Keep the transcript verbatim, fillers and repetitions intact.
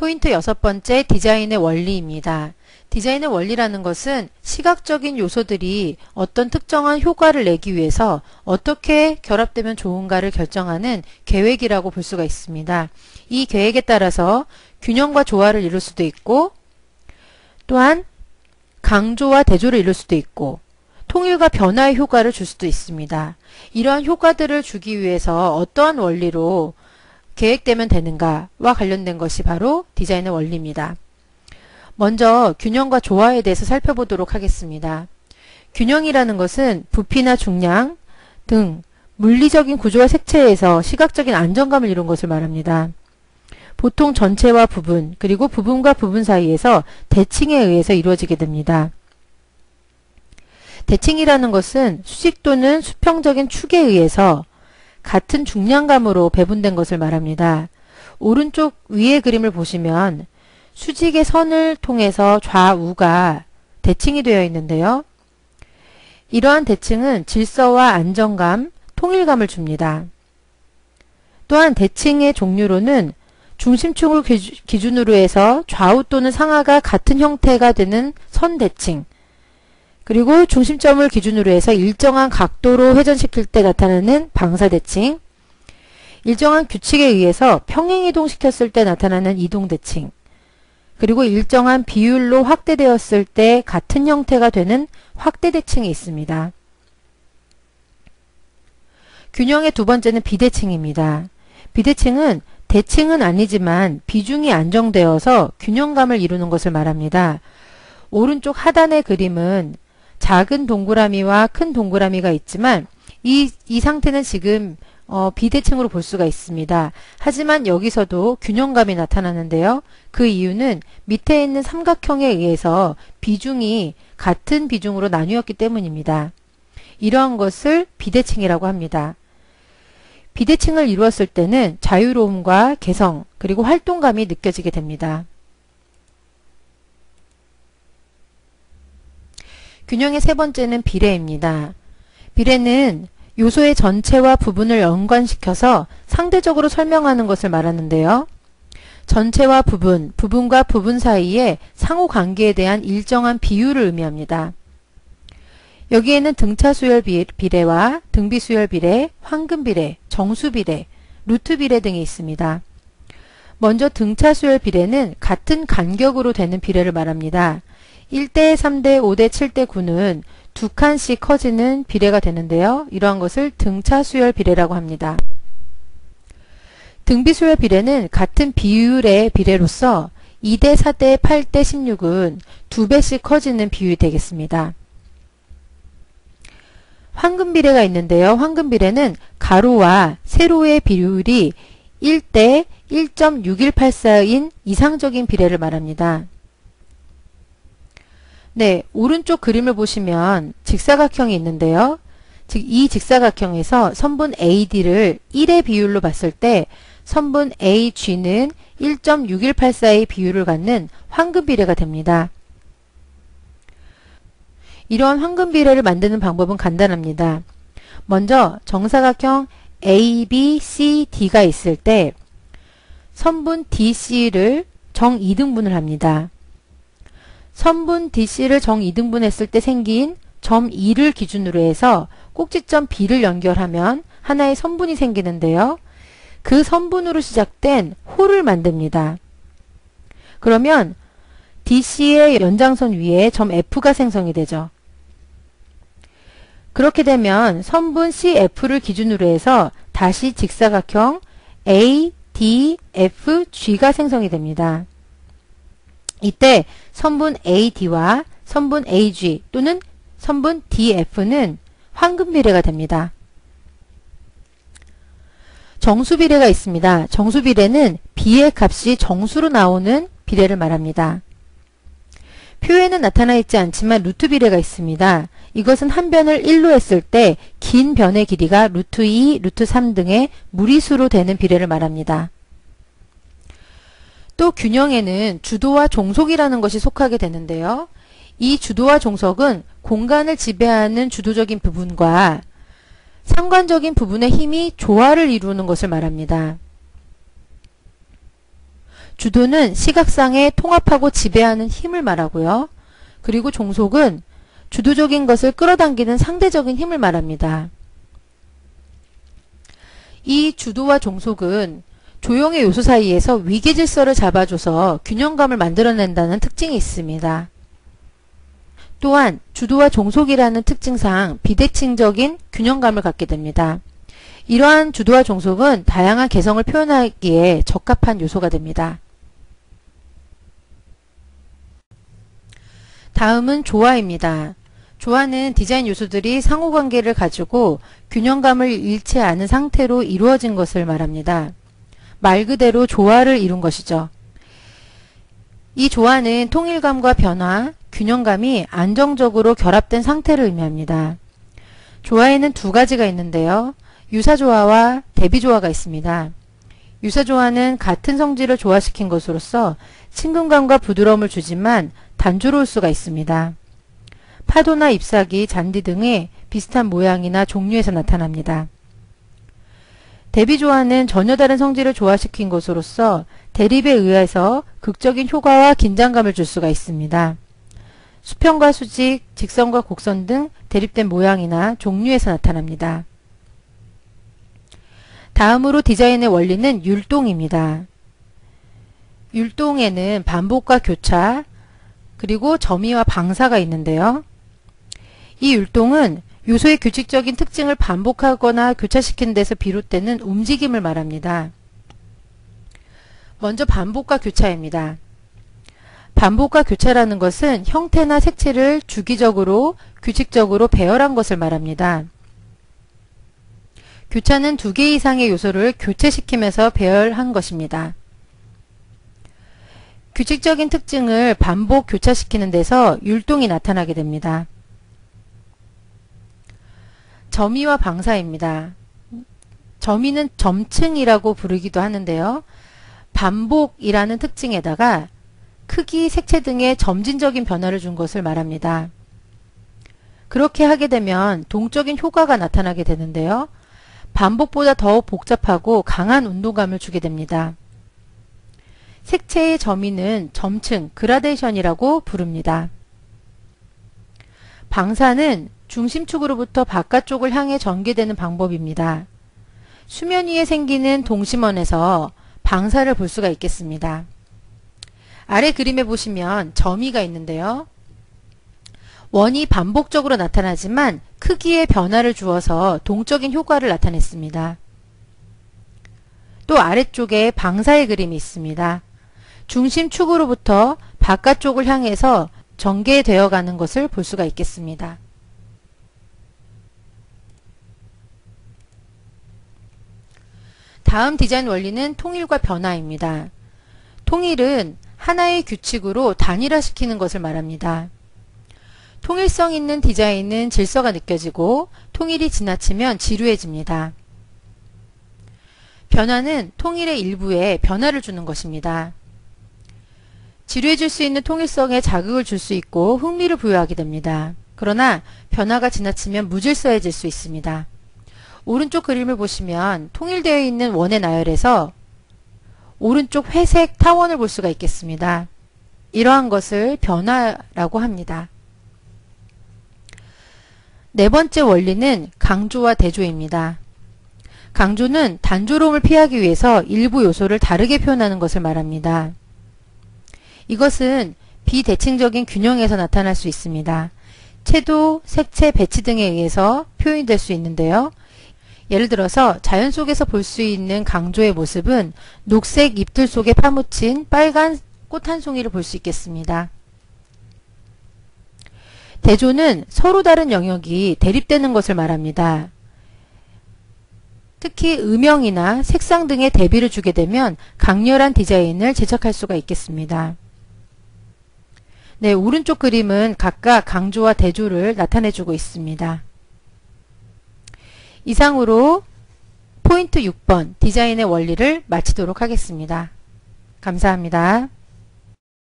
포인트 여섯 번째, 디자인의 원리입니다. 디자인의 원리라는 것은 시각적인 요소들이 어떤 특정한 효과를 내기 위해서 어떻게 결합되면 좋은가를 결정하는 계획이라고 볼 수가 있습니다. 이 계획에 따라서 균형과 조화를 이룰 수도 있고, 또한 강조와 대조를 이룰 수도 있고, 통일과 변화의 효과를 줄 수도 있습니다. 이러한 효과들을 주기 위해서 어떠한 원리로 계획되면 되는가와 관련된 것이 바로 디자인의 원리입니다. 먼저 균형과 조화에 대해서 살펴보도록 하겠습니다. 균형이라는 것은 부피나 중량 등 물리적인 구조와 색채에서 시각적인 안정감을 이룬 것을 말합니다. 보통 전체와 부분, 그리고 부분과 부분 사이에서 대칭에 의해서 이루어지게 됩니다. 대칭이라는 것은 수직 또는 수평적인 축에 의해서 같은 중량감으로 배분된 것을 말합니다. 오른쪽 위의 그림을 보시면 수직의 선을 통해서 좌우가 대칭이 되어 있는데요. 이러한 대칭은 질서와 안정감, 통일감을 줍니다. 또한 대칭의 종류로는 중심축을 기준으로 해서 좌우 또는 상하가 같은 형태가 되는 선대칭, 그리고 중심점을 기준으로 해서 일정한 각도로 회전시킬 때 나타나는 방사대칭, 일정한 규칙에 의해서 평행이동시켰을 때 나타나는 이동대칭, 그리고 일정한 비율로 확대되었을 때 같은 형태가 되는 확대대칭이 있습니다. 균형의 두 번째는 비대칭입니다. 비대칭은 대칭은 아니지만 비중이 안정되어서 균형감을 이루는 것을 말합니다. 오른쪽 하단의 그림은 작은 동그라미와 큰 동그라미가 있지만 이, 이 상태는 지금 어, 비대칭으로 볼 수가 있습니다. 하지만 여기서도 균형감이 나타나는데요. 그 이유는 밑에 있는 삼각형에 의해서 비중이 같은 비중으로 나뉘었기 때문입니다. 이러한 것을 비대칭이라고 합니다. 비대칭을 이루었을 때는 자유로움과 개성, 그리고 활동감이 느껴지게 됩니다. 균형의 세 번째는 비례입니다. 비례는 요소의 전체와 부분을 연관시켜서 상대적으로 설명하는 것을 말하는데요. 전체와 부분, 부분과 부분 사이의 상호관계에 대한 일정한 비율을 의미합니다. 여기에는 등차 수열 비례와 등비 수열 비례, 황금 비례, 정수 비례, 루트 비례 등이 있습니다. 먼저 등차 수열 비례는 같은 간격으로 되는 비례를 말합니다. 일 대 삼 대 오 대 칠 대 구는 두 칸씩 커지는 비례가 되는데요. 이러한 것을 등차 수열 비례라고 합니다. 등비 수열 비례는 같은 비율의 비례로서 이 대 사 대 팔 대 십육은 두 배씩 커지는 비율이 되겠습니다. 황금 비례가 있는데요. 황금 비례는 가로와 세로의 비율이 일 대 일 점 육일팔사인 이상적인 비례를 말합니다. 네, 오른쪽 그림을 보시면 직사각형이 있는데요. 즉, 이 직사각형에서 선분 에이디를 일의 비율로 봤을 때 선분 에이지는 일 점 육일팔사의 비율을 갖는 황금 비례가 됩니다. 이러한 황금 비례를 만드는 방법은 간단합니다. 먼저 정사각형 에이비씨디가 있을 때 선분 디씨를 정 이 등분을 합니다. 선분 디씨를 정 이 등분했을 때 생긴 점 이를 기준으로 해서 꼭지점 B를 연결하면 하나의 선분이 생기는데요. 그 선분으로 시작된 호를 만듭니다. 그러면 디씨의 연장선 위에 점 F가 생성이 되죠. 그렇게 되면 선분 씨에프를 기준으로 해서 다시 직사각형 에이디에프지가 생성이 됩니다. 이때 선분 에이디와 선분 에이지 또는 선분 디에프는 황금 비례가 됩니다. 정수 비례가 있습니다. 정수 비례는 B의 값이 정수로 나오는 비례를 말합니다. 표에는 나타나 있지 않지만 루트 비례가 있습니다. 이것은 한 변을 일로 했을 때 긴 변의 길이가 루트 이, 루트 삼 등의 무리수로 되는 비례를 말합니다. 또 균형에는 주도와 종속이라는 것이 속하게 되는데요. 이 주도와 종속은 공간을 지배하는 주도적인 부분과 상관적인 부분의 힘이 조화를 이루는 것을 말합니다. 주도는 시각상에 통합하고 지배하는 힘을 말하고요. 그리고 종속은 주도적인 것을 끌어당기는 상대적인 힘을 말합니다. 이 주도와 종속은 조형의 요소 사이에서 위계질서를 잡아줘서 균형감을 만들어낸다는 특징이 있습니다. 또한 주도와 종속이라는 특징상 비대칭적인 균형감을 갖게 됩니다. 이러한 주도와 종속은 다양한 개성을 표현하기에 적합한 요소가 됩니다. 다음은 조화입니다. 조화는 디자인 요소들이 상호관계를 가지고 균형감을 잃지 않은 상태로 이루어진 것을 말합니다. 말 그대로 조화를 이룬 것이죠. 이 조화는 통일감과 변화, 균형감이 안정적으로 결합된 상태를 의미합니다. 조화에는 두 가지가 있는데요. 유사조화와 대비조화가 있습니다. 유사조화는 같은 성질을 조화시킨 것으로서 친근감과 부드러움을 주지만 단조로울 수가 있습니다. 파도나 잎사귀, 잔디 등의 비슷한 모양이나 종류에서 나타납니다. 대비조화는 전혀 다른 성질을 조화시킨 것으로서 대립에 의해서 극적인 효과와 긴장감을 줄 수가 있습니다. 수평과 수직, 직선과 곡선 등 대립된 모양이나 종류에서 나타납니다. 다음으로 디자인의 원리는 율동입니다. 율동에는 반복과 교차, 그리고 점의와 방사가 있는데요. 이 율동은 요소의 규칙적인 특징을 반복하거나 교차시키는 데서 비롯되는 움직임을 말합니다. 먼저 반복과 교차입니다. 반복과 교차라는 것은 형태나 색채를 주기적으로, 규칙적으로 배열한 것을 말합니다. 교차는 두 개 이상의 요소를 교체시키면서 배열한 것입니다. 규칙적인 특징을 반복 교차시키는 데서 율동이 나타나게 됩니다. 점의와 방사입니다. 점의는 점층이라고 부르기도 하는데요. 반복이라는 특징에다가 크기, 색채 등의 점진적인 변화를 준 것을 말합니다. 그렇게 하게 되면 동적인 효과가 나타나게 되는데요. 반복보다 더욱 복잡하고 강한 운동감을 주게 됩니다. 색채의 점의는 점층, 그라데이션이라고 부릅니다. 방사는 중심축으로부터 바깥쪽을 향해 전개되는 방법입니다. 수면 위에 생기는 동심원에서 방사를 볼 수가 있겠습니다. 아래 그림에 보시면 점의가 있는데요. 원이 반복적으로 나타나지만 크기의 변화를 주어서 동적인 효과를 나타냈습니다. 또 아래쪽에 방사의 그림이 있습니다. 중심축으로부터 바깥쪽을 향해서 전개되어 가는 것을 볼 수가 있겠습니다. 다음 디자인 원리는 통일과 변화입니다. 통일은 하나의 규칙으로 단일화시키는 것을 말합니다. 통일성 있는 디자인은 질서가 느껴지고 통일이 지나치면 지루해집니다. 변화는 통일의 일부에 변화를 주는 것입니다. 지루해질 수 있는 통일성에 자극을 줄 수 있고 흥미를 부여하게 됩니다. 그러나 변화가 지나치면 무질서해질 수 있습니다. 오른쪽 그림을 보시면 통일되어 있는 원의 나열에서 오른쪽 회색 타원을 볼 수가 있겠습니다. 이러한 것을 변화라고 합니다. 네 번째 원리는 강조와 대조입니다. 강조는 단조로움을 피하기 위해서 일부 요소를 다르게 표현하는 것을 말합니다. 이것은 비대칭적인 균형에서 나타날 수 있습니다. 채도, 색채, 배치 등에 의해서 표현이 될 수 있는데요. 예를 들어서 자연 속에서 볼 수 있는 강조의 모습은 녹색 잎들 속에 파묻힌 빨간 꽃 한 송이를 볼 수 있겠습니다. 대조는 서로 다른 영역이 대립되는 것을 말합니다. 특히 음영이나 색상 등의 대비를 주게 되면 강렬한 디자인을 제작할 수가 있겠습니다. 네, 오른쪽 그림은 각각 강조와 대조를 나타내주고 있습니다. 이상으로 포인트 육 번 디자인의 원리를 마치도록 하겠습니다. 감사합니다.